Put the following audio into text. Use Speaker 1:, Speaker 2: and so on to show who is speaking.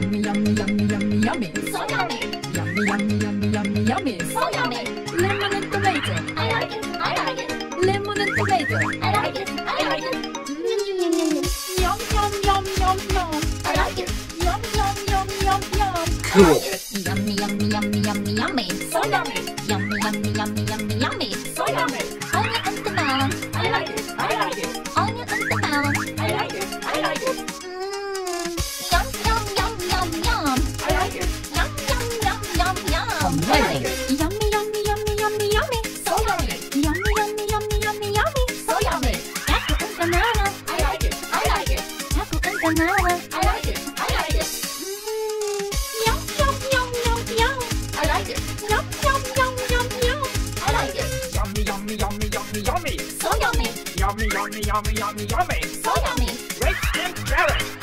Speaker 1: yummy, yummy, yummy, yummy, yummy.
Speaker 2: So yummy.
Speaker 1: Yummy, yummy, yummy, yummy, yummy.
Speaker 2: So yummy.
Speaker 1: Lemon and tomato.
Speaker 2: I like it. I like it.
Speaker 1: Lemon and tomato.
Speaker 2: I like it. I like it.
Speaker 1: Yum, yum, yum, yum, yum.
Speaker 2: I like it.
Speaker 1: Yum, yum, yum, yum, yum.
Speaker 3: Cool.
Speaker 2: Yummy, yummy, yummy, yummy, yummy.
Speaker 1: So yummy.
Speaker 2: Yummy, yummy, yummy, yummy, yummy.
Speaker 1: So yummy.
Speaker 2: Onion and the melon.
Speaker 1: I like it. I like it.
Speaker 2: Onion and the melon.
Speaker 1: I like it. I like it.
Speaker 2: Yum, yum, yum, yum, yum.
Speaker 1: I like it.
Speaker 2: Yum, yum, yum, yum, yum.
Speaker 1: I like it.
Speaker 2: Yummy, yummy, yummy, yummy, yummy.
Speaker 1: So yummy.
Speaker 2: Yummy, yummy, yummy, yummy, yummy.
Speaker 1: So yummy.
Speaker 2: Apple and banana.
Speaker 1: I like it. I like it.
Speaker 2: Apple and banana.
Speaker 1: I like it. I like it.
Speaker 2: Yum, yum, yum, yum, yum.
Speaker 1: I like it.
Speaker 2: Yum, yum, yum, yum, yum.
Speaker 1: I like it.
Speaker 3: Yummy, yummy, yummy, yummy, yummy.
Speaker 2: So yummy.
Speaker 3: Yummy, yummy, yummy, yummy, yummy.
Speaker 2: So yummy.
Speaker 3: Grapes and carrots.